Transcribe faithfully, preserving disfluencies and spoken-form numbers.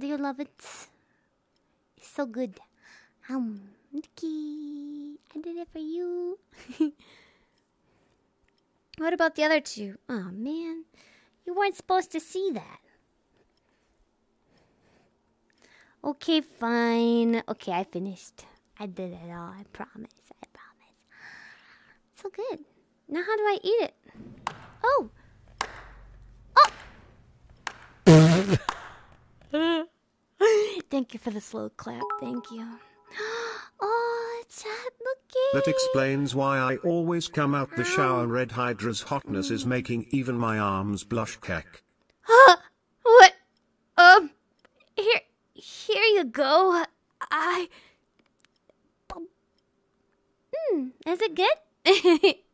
Do you love it? It's so good. Um, okay. I did it for you. What about the other two? Oh, man. You weren't supposed to see that. Okay, fine. Okay, I finished. I did it all. I promise. I promise. So good. Now how do I eat it? Oh! Oh! Thank you for the slow clap. Thank you. Oh, chat, looking. That explains why I always come out the shower. Red Hydra's hotness is making even my arms blush. Cack. Huh? What? Um, here, here you go. I. Hmm, is it good?